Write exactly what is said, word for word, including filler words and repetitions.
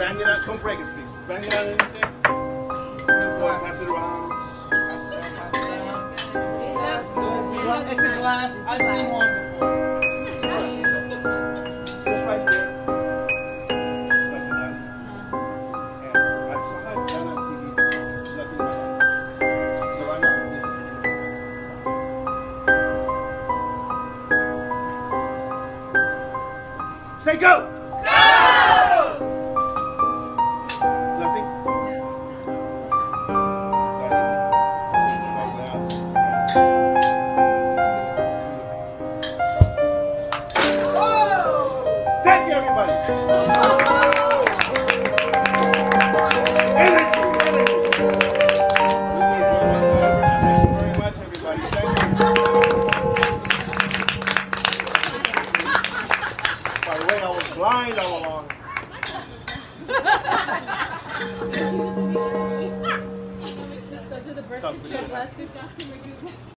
bang it out. Don't break it, please. Bang it out anything. Go ahead, pass it around. It's a glass. I've seen one before. Just right there. Nothing on it. And I saw it on T V. Nothing on it. So I know this is. Say go! Go! Nothing? Thank you, everybody. Energy, energy. Thank you very much, everybody. Thank you. By the way, I was blind all along. Those are the birthday glasses.